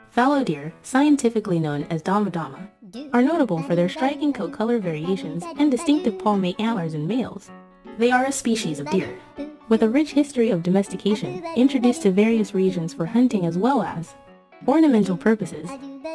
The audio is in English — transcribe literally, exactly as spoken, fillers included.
Fallow deer, scientifically known as dama, are notable for their striking coat color variations and distinctive palmate antlers in males. They are a species of deer with a rich history of domestication, introduced to various regions for hunting as well as ornamental purposes.